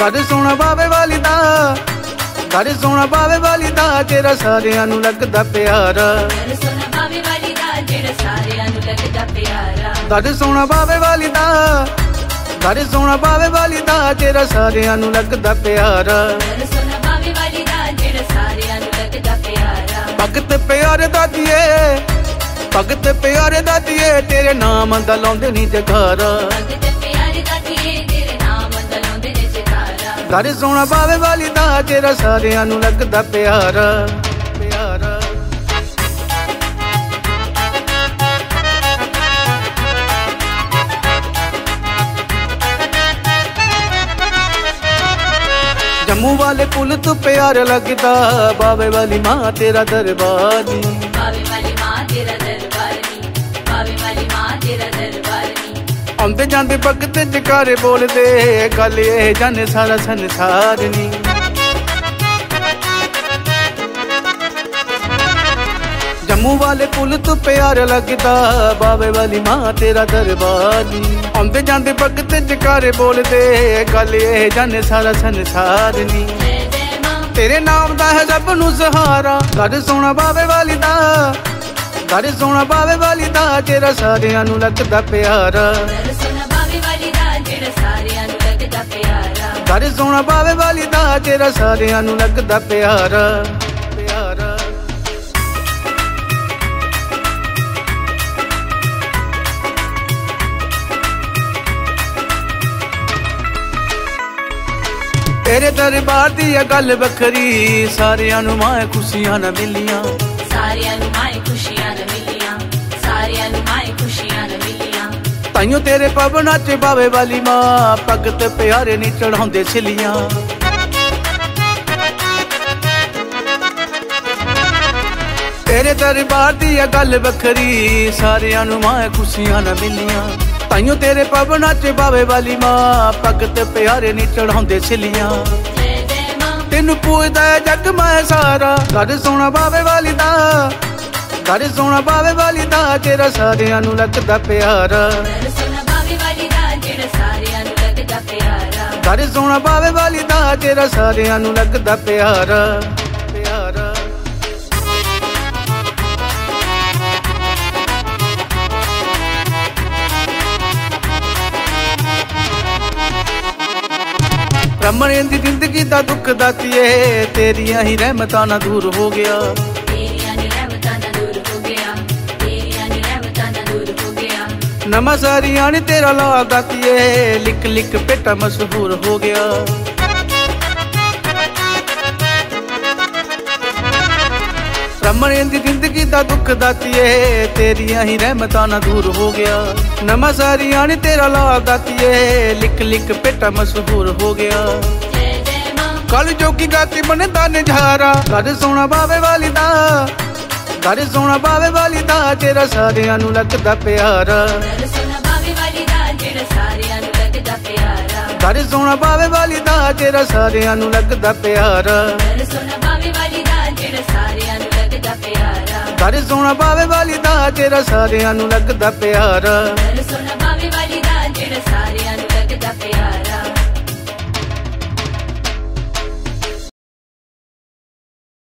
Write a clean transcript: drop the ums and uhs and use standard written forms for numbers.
घर सोना बावे वाली दा, घर सोना बावे वाली दा, तेरा सारियां नू लगदा प्यारा। घर सोना बावे वाली दा, जेड़ा सारियां नू लगदा प्यारा। घर सोना बावे वाली दा, घर सोना बावे वाली दा, तेरा सारियां नू लगदा प्यारा। घर सोना बावे वाली दा, जेड़ा सारियां नू लगदा प्यारा। भगत प्यारे दादिए, भगत प्यारे दादिए, तेरे नाम दा लाउंदे नी जगारा। भगत प्यारे दादिए, तेरे नाम दा लाउंदे ने जगारा। घर सोना बावे वाली दा, तेरा सारियां नू लगदा प्यारा प्यारा। जम्मू वाले पुल तू प्यार लगदा, बावे वाली माँ तेरा दरबार नी। बावे वाली माँ तेरा दरबार नी, बावे वाली माँ तेरा दरबार नी। आंदे जांदे भगत जकारे बोलदे, गल ये जाने सारा संसार नी। जम्मू वाले पुल तू प्यार लगदा, बावे वाली माँ तेरा दरबार नी। आंदे जांदे भगत जकारे बोलदे, गल ये जाने सारा संसार नी। तेरे नाम दा है सब नू सहारा। घर सोना बावे वाली दा, घर सोना बावे वाली दा, तेरा सारियां नू लगदा प्यारा। घर सोना बावे वाली दा, जेड़ा सारियां नू लगदा प्यारा। घर सोना बावे वाली दा, तेरा सारियां नू लगदा प्यारा प्यारा। तेरे दरबार दी गल बखरी, सारियां नू माए खुशियां न मिलियां। सारियां नू माए खुशियां न मिलियां, सारियां नू माए खुशियां न मिलियां। ताइयों तेरे पवना च बावे वाली माँ, भगत प्यारे नी चढ़ाउंदे छिलियां। तेरे दरबार दी गल बखरी, सारियां नू माए खुशियां न मिलियां। ताइयों तेरे पवना च बावे वाली माँ, भगत प्यारे नी चढ़ाउंदे छिलियां। तेनू पूजदा है जग मैं सारा। घर सोना बावे वाली दा, घर सोना बावे वाली दा, तेरा सारियां नू लगदा प्यारा। घर सोना बावे वाली दा, जेड़ा सारियां नू लगदा प्यारा। घर सोना बावे वाली दा, तेरा सारियां नू लगदा प्यारा प्यारा। रमण दी जिंदगी दा दुख दातिए, तेरियां ही रहमतां ना दूर हो गया। तेरियां नी रहमतां ना दूर हो गया, तेरियां नी रहमतां ना दूर हो गया। नमा सारियां ने तेरा ला दातिए, लिख लिख पेटा मशहूर हो गया। रमण दी जिंदगी दा दुख दातिए, तेरियां ही रहमतां ना दूर हो गया। नमा सारियां ने तेरा ला दातिए, लिख लिख पेटा मशहूर हो गया। कल जोगी गाती मन दा नजारा। घर सोना बावे वाली दा, घर सोना बावे वाली दा, तेरा सारियां नू लगदा प्यारा। घर सोना बावे वाली दा, जेड़ा सारियां नू लगदा प्यारा। घर सोना बावे वाली दा, तेरा सारियां नू लगदा प्यारा। घर सोना बावे वाली दा, जेड़ा सारियां नू लगदा प्यारा। घर सोना बावे वाली दा, तेरा सारियां नू लगदा प्यारा। घर सोना बावे वाली दा, जेड़ा सारियां नू लगदा प्यारा।